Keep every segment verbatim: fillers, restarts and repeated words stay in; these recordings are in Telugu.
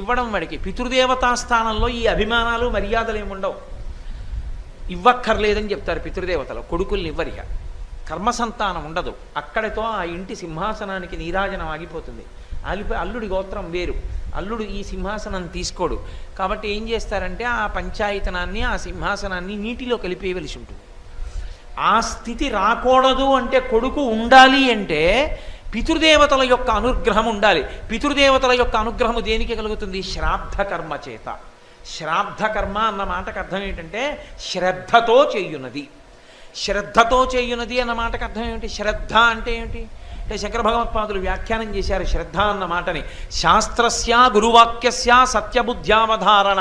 ఇవ్వడం వాడికి. పితృదేవతా స్థానంలో ఈ అభిమానాలు మర్యాదలు ఏముండవు. ఇవ్వక్కర్లేదని చెప్తారు పితృదేవతలు, కొడుకుల్ని ఇవ్వరిక. కర్మ సంతానం ఉండదు. అక్కడితో ఆ ఇంటి సింహాసనానికి నీరాజనం ఆగిపోతుంది. ఆగిపోయి అల్లుడి గోత్రం వేరు, అల్లుడు ఈ సింహాసనం తీసుకోడు. కాబట్టి ఏం చేస్తారంటే ఆ పంచాయతనాన్ని ఆ సింహాసనాన్ని నీటిలో కలిపేయవలసి ఉంటుంది. ఆ స్థితి రాకూడదు అంటే కొడుకు ఉండాలి అంటే పితృదేవతల యొక్క అనుగ్రహం ఉండాలి. పితృదేవతల యొక్క అనుగ్రహము దేనికి కలుగుతుంది? శ్రాద్ధ కర్మ చేత. శ్రాద్ధ కర్మ అన్న మాటకు అర్థం ఏంటంటే శ్రద్ధతో చేయున్నది. శ్రద్ధతో చేయున్నది అన్న మాటకు అర్థం ఏమిటి? శ్రద్ధ అంటే ఏమిటి అంటే శంకర భగవత్పాదులు వ్యాఖ్యానం చేశారు శ్రద్ధ అన్న మాటని. శాస్త్రస్య గురువాక్యస్య సత్యబుద్ధ్యావధారణ.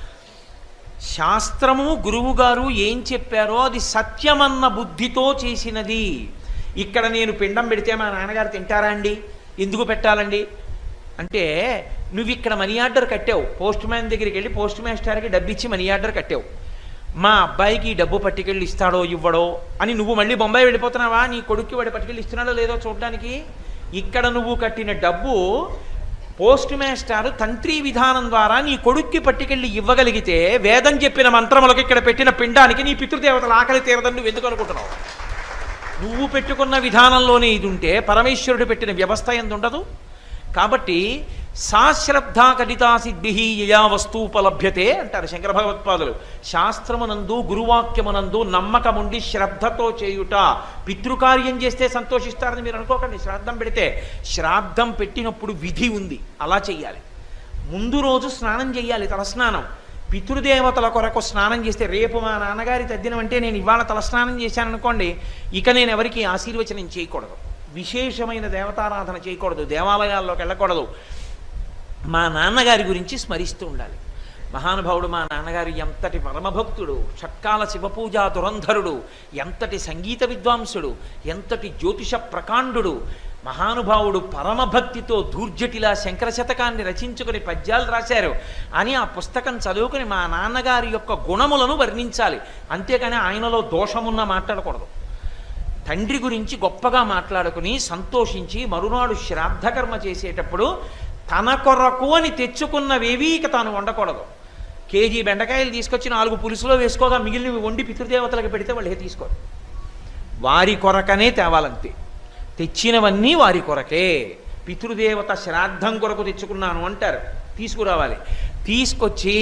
శాస్త్రము గురువుగారు ఏం చెప్పారో అది సత్యమన్న బుద్ధితో చేసినది. ఇక్కడ నేను పిండం పెడితే మా నాన్నగారు తింటారా అండి? ఎందుకు పెట్టాలండి అంటే, నువ్వు ఇక్కడ మనీ ఆర్డర్ కట్టావు, పోస్ట్ మ్యాన్ దగ్గరికి వెళ్ళి పోస్ట్ మాస్టర్కి డబ్బు ఇచ్చి మనీ ఆర్డర్ కట్టావు. మా అబ్బాయికి డబ్బు పట్టుకెళ్ళి ఇస్తాడో ఇవ్వడో అని నువ్వు మళ్ళీ బొంబాయి వెళ్ళిపోతున్నావా? నీ కొడుక్కి వాడు పట్టుకెళ్ళి ఇస్తున్నాడో లేదో చూడడానికి. ఇక్కడ నువ్వు కట్టిన డబ్బు పోస్ట్ మాస్టర్ తంత్రి విధానం ద్వారా నీ కొడుక్కి పట్టుకెళ్ళి ఇవ్వగలిగితే వేదం చెప్పిన మంత్రములకు ఇక్కడ పెట్టిన పిండానికి నీ పితృదేవతల ఆకలి తీరదని నువ్వు ఎందుకు అనుకుంటున్నావు? నువ్వు పెట్టుకున్న విధానంలోనే ఇది ఉంటే పరమేశ్వరుడు పెట్టిన వ్యవస్థ ఎందు ఉండదు. కాబట్టి సాశ్రద్ధా కటితా సిద్ధి యయా వస్తూపలభ్యతే అంటారు శంకర భగవత్పాదులు. శాస్త్రమునందు గురువాక్యమునందు నమ్మకముండి శ్రద్ధతో చేయుట. పితృకార్యం చేస్తే సంతోషిస్తారని మీరు అనుకోకండి. శ్రాద్ధం పెడితే శ్రాద్ధం పెట్టినప్పుడు విధి ఉంది, అలా చెయ్యాలి. ముందు రోజు స్నానం చెయ్యాలి, తలస్నానం. పితృదేవతల కొరకు స్నానం చేస్తే, రేపు మా నాన్నగారి తద్దినం అంటే నేను ఇవాళ తలస్నానం చేశాను అనుకోండి, ఇక నేను ఎవరికి ఆశీర్వచనం చేయకూడదు, విశేషమైన దేవతారాధన చేయకూడదు, దేవాలయాల్లోకి వెళ్ళకూడదు. మా నాన్నగారి గురించి స్మరిస్తూ ఉండాలి. మహానుభావుడు మా నాన్నగారు ఎంతటి పరమభక్తుడు, షట్కాల శివపూజా దురంధరుడు, ఎంతటి సంగీత విద్వాంసుడు, ఎంతటి జ్యోతిష ప్రకాండుడు. మహానుభావుడు పరమభక్తితో దూర్జటిలా శంకర శతకాన్ని రచించుకుని పద్యాలు రాశారు అని ఆ పుస్తకం చదువుకుని మా నాన్నగారి యొక్క గుణములను వర్ణించాలి. అంతేకాని ఆయనలో దోషమున్న మాట్లాడకూడదు. తండ్రి గురించి గొప్పగా మాట్లాడుకుని సంతోషించి మరునాడు శ్రాద్ధకర్మ చేసేటప్పుడు తన కొరకు అని తెచ్చుకున్నవేవీ ఇక తాను వండకూడదు. కేజీ బెండకాయలు తీసుకొచ్చి నాలుగు పులుసులో వేసుకోగా మిగిలినవి వండి పితృదేవతలకు పెడితే వాళ్ళే తీసుకోరు. వారి కొరకనే తేవాలంతే. తెచ్చినవన్నీ వారి కొరకే. పితృదేవత శ్రాద్ధం కొరకు తెచ్చుకున్నాను అంటారు, తీసుకురావాలి. తీసుకొచ్చి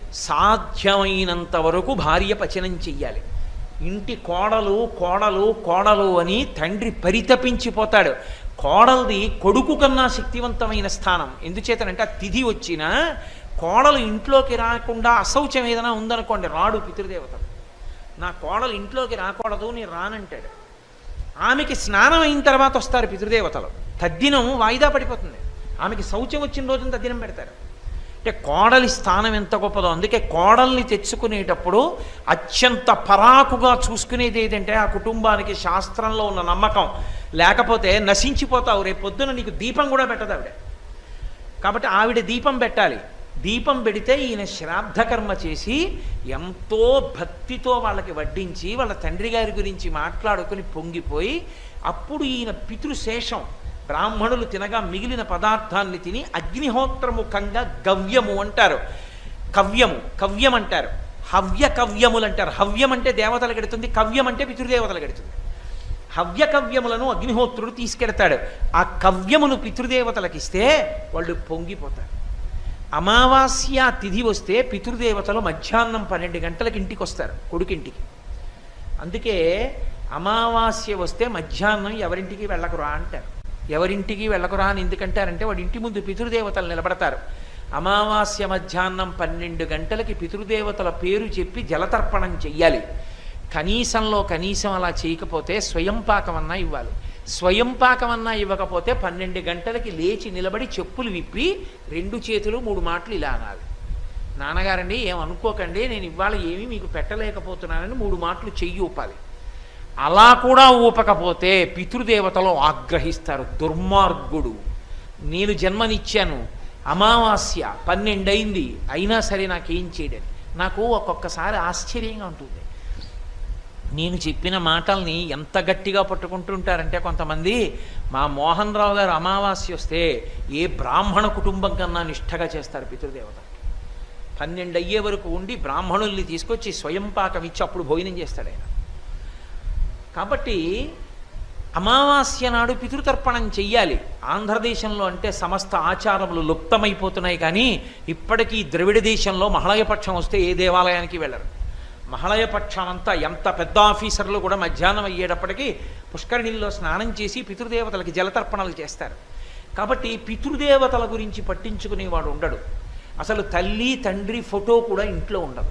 సాధ్యమైనంత వరకు భార్య పచనం చెయ్యాలి. ఇంటి కోడలు కోడలు కోడలు అని తండ్రి పరితపించిపోతాడు. కోడలది కొడుకు కన్నా శక్తివంతమైన స్థానం. ఎందుచేతనంటే ఆ తిథి వచ్చినా కోడలు ఇంట్లోకి రాకుండా అశౌచం ఏదైనా ఉందనుకోండి, రాడు పితృదేవత. నా కోడలు ఇంట్లోకి రాకూడదు, నేను రానంటాడు. ఆమెకి స్నానం అయిన తర్వాత వస్తారు పితృదేవతలు. తద్దినం వాయిదా పడిపోతుంది. ఆమెకి శౌచం వచ్చిన రోజున తద్దినం పెడతారు. అంటే కోడలి స్థానం ఎంత గొప్పదో. అందుకే కోడల్ని తెచ్చుకునేటప్పుడు అత్యంత పరాకుగా చూసుకునేది ఏదంటే ఆ కుటుంబానికి శాస్త్రంలో ఉన్న నమ్మకం. లేకపోతే నశించిపోతావు. రేపు పొద్దున నీకు దీపం కూడా పెట్టదు ఆవిడ. కాబట్టి ఆవిడ దీపం పెట్టాలి. దీపం పెడితే ఈయన శ్రాద్ధకర్మ చేసి ఎంతో భక్తితో వాళ్ళకి వడ్డించి వాళ్ళ తండ్రి గారి గురించి మాట్లాడుకుని పొంగిపోయి అప్పుడు ఈయన పితృశేషం బ్రాహ్మణులు తినగా మిగిలిన పదార్థాన్ని తిని అగ్నిహోత్రముఖంగా గవ్యము అంటారు. కవ్యము కవ్యం అంటారు. హవ్య కవ్యములు అంటారు. హవ్యం అంటే దేవతలకు ఎడుతుంది, కవ్యం అంటే పితృదేవతలకు ఎడుతుంది. హవ్య కవ్యములను అగ్నిహోత్రుడు తీసుకెడతాడు. ఆ కవ్యమును పితృదేవతలకు ఇస్తే వాళ్ళు పొంగిపోతారు. అమావాస్య తిథి వస్తే పితృదేవతలు మధ్యాహ్నం పన్నెండు గంటలకు ఇంటికి వస్తారు, కొడుకింటికి. అందుకే అమావాస్య వస్తే మధ్యాహ్నం ఎవరింటికి వెళ్ళకురా అంటారు. ఎవరింటికి వెళ్ళకురా అని ఎందుకంటారంటే వాడి ఇంటి ముందు పితృదేవతలు నిలబడతారు. అమావాస్య మధ్యాహ్నం పన్నెండు గంటలకి పితృదేవతల పేరు చెప్పి జలతర్పణం చెయ్యాలి. కనీసంలో కనీసం అలా చేయకపోతే స్వయం పాకమన్నా ఇవ్వాలి. స్వయం పాకమన్నా ఇవ్వకపోతే పన్నెండు గంటలకి లేచి నిలబడి చెప్పులు విప్పి రెండు చేతులు మూడు మాటలు ఇలా అనాలి. నాన్నగారండి ఏమనుకోకండి, నేను ఇవాళ ఏమీ మీకు పెట్టలేకపోతున్నానని మూడు మాటలు చెయ్యి ఊపాలి. అలా కూడా ఊపకపోతే పితృదేవతలు ఆగ్రహిస్తారు. దుర్మార్గుడు, నేను జన్మనిచ్చాను, అమావాస్య పన్నెండయింది అయినా సరే నాకేం చేయడని. నాకు ఒక్కొక్కసారి ఆశ్చర్యంగా ఉంటుంది. నేను చెప్పిన మాటల్ని ఎంత గట్టిగా పట్టుకుంటుంటారంటే కొంతమంది, మా మోహన్ రావు గారు అమావాస్య వస్తే ఏ బ్రాహ్మణ కుటుంబం కన్నా నిష్ఠగా చేస్తారు పితృదేవతకి. పన్నెండు అయ్యే వరకు ఉండి బ్రాహ్మణుల్ని తీసుకొచ్చి స్వయం పాకం ఇచ్చి అప్పుడు భోజనం చేస్తాడు ఆయన. కాబట్టి అమావాస్య నాడు పితృతర్పణం చెయ్యాలి. ఆంధ్రదేశంలో అంటే సమస్త ఆచారములు లుప్తమైపోతున్నాయి, కానీ ఇప్పటికీ ద్రవిడ దేశంలో మహళయపక్షం వస్తే ఏ దేవాలయానికి వెళ్ళరు. మహళయపక్షం అంతా ఎంత పెద్ద ఆఫీసర్లు కూడా మధ్యాహ్నం అయ్యేటప్పటికీ పుష్కరిణిల్లో స్నానం చేసి పితృదేవతలకి జలతర్పణలు చేస్తారు. కాబట్టి పితృదేవతల గురించి పట్టించుకునేవాడు ఉండడు. అసలు తల్లి తండ్రి ఫోటో కూడా ఇంట్లో ఉండదు.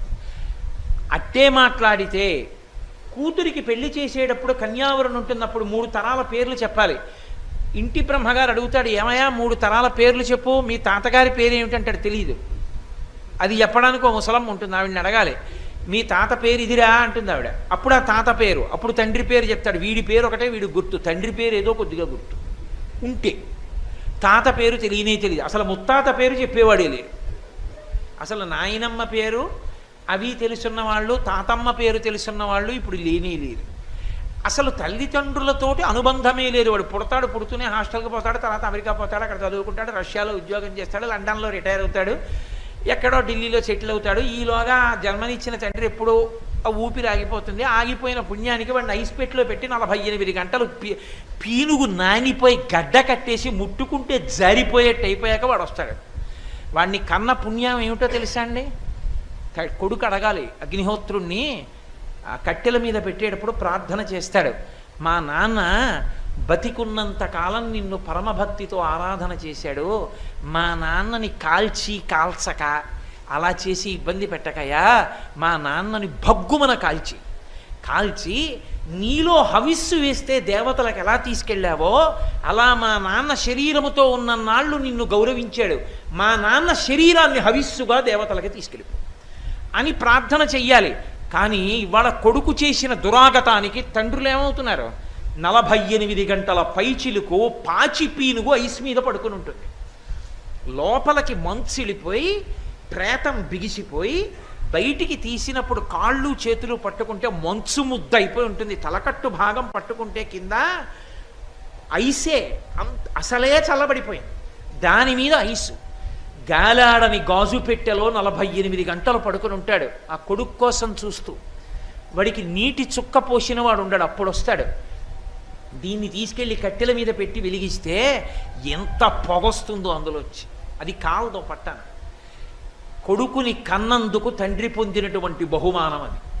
అట్టే మాట్లాడితే కూతురికి పెళ్లి చేసేటప్పుడు కన్యావరణ ఉంటున్నప్పుడు మూడు తరాల పేర్లు చెప్పాలి. ఇంటి బ్రహ్మగారు అడుగుతాడు, ఏమయ్యా మూడు తరాల పేర్లు చెప్పు, మీ తాతగారి పేరు ఏమిటంటాడు, తెలియదు. అది చెప్పడానికి ఒక ముసలమ్మ ఉంటుంది, ఆవిడని అడగాలి. మీ తాత పేరు ఇదిరా అంటుంది ఆవిడ. అప్పుడు ఆ తాత పేరు, అప్పుడు తండ్రి పేరు చెప్తాడు. వీడి పేరు ఒకటే, వీడి గుర్తు, తండ్రి పేరు ఏదో కొద్దిగా గుర్తు ఉంటే తాత పేరు తెలియనే తెలియదు. అసలు ముత్తాత పేరు చెప్పేవాడే లేడు. అసలు నాయనమ్మ పేరు అవి తెలుసున్న వాళ్ళు, తాతమ్మ పేరు తెలుసున్న వాళ్ళు ఇప్పుడు లేనే లేరు. అసలు తల్లిదండ్రులతోటి అనుబంధమే లేదు. వాడు పుడతాడు, పుడుతూనే హాస్టల్కి పోతాడు, తర్వాత అమెరికా పోతాడు, అక్కడ చదువుకుంటాడు, రష్యాలో ఉద్యోగం చేస్తాడు, లండన్లో రిటైర్ అవుతాడు, ఎక్కడో ఢిల్లీలో సెటిల్ అవుతాడు. ఈలోగా జన్మనిచ్చిన తండ్రి ఎప్పుడో ఆ ఊపిరి ఆగిపోతుంది. ఆగిపోయిన పుణ్యానికి వాడిని ఐస్ పెట్టులో పెట్టి నలభై ఎనిమిది గంటలు పీ పీనుగు నానిపోయి గడ్డ కట్టేసి ముట్టుకుంటే జారిపోయేట్టు అయిపోయాక వాడు వస్తాడు. వాడిని కన్న పుణ్యం ఏమిటో తెలుసా అండి? కొడుకు అడగాలి అగ్నిహోత్రుణ్ణి, ఆ కట్టెల మీద పెట్టేటప్పుడు ప్రార్థన చేస్తాడు, మా నాన్న బతికున్నంత కాలం నిన్ను పరమభక్తితో ఆరాధన చేశాడు, మా నాన్నని కాల్చి కాల్చక అలా చేసి ఇబ్బంది పెట్టకయా, మా నాన్నని భగ్గుమన కాల్చి కాల్చి నీలో హవిస్సు వేస్తే దేవతలకు ఎలా తీసుకెళ్ళావో అలా మా నాన్న శరీరముతో ఉన్న నాళ్ళు నిన్ను గౌరవించాడు, మా నాన్న శరీరాన్ని హవిస్సుగా దేవతలకి తీసుకెళ్ళిపో అని ప్రార్థన చెయ్యాలి. కానీ ఇవాళ కొడుకు చేసిన దురాగతానికి తండ్రులు ఏమవుతున్నారు? నలభై ఎనిమిది గంటల పైచిలుకు పాచి పీనుగు ఐస్ మీద పడుకుని ఉంటుంది. లోపలికి మంచిలిపోయి ప్రేతం బిగిసిపోయి బయటికి తీసినప్పుడు కాళ్ళు చేతులు పట్టుకుంటే మంచు ముద్ద అయిపోయి ఉంటుంది. తలకట్టు భాగం పట్టుకుంటే కింద ఐసే అసలే చల్లబడిపోయింది, దాని మీద ఐసు. గాలాడని గాజు పెట్టెలో నలభై ఎనిమిది గంటలు పడుకుని ఉంటాడు ఆ కొడుకు కోసం చూస్తూ. వాడికి నీటి చుక్క పోసిన వాడు ఉండడు, అప్పుడు వస్తాడు. దీన్ని తీసుకెళ్ళి కట్టెల మీద పెట్టి వెలిగిస్తే ఎంత పొగొస్తుందో అందులోంచి. అది కాలదో పట్టాన. కొడుకుని కన్నందుకు తండ్రి పొందినటువంటి బహుమానం అది.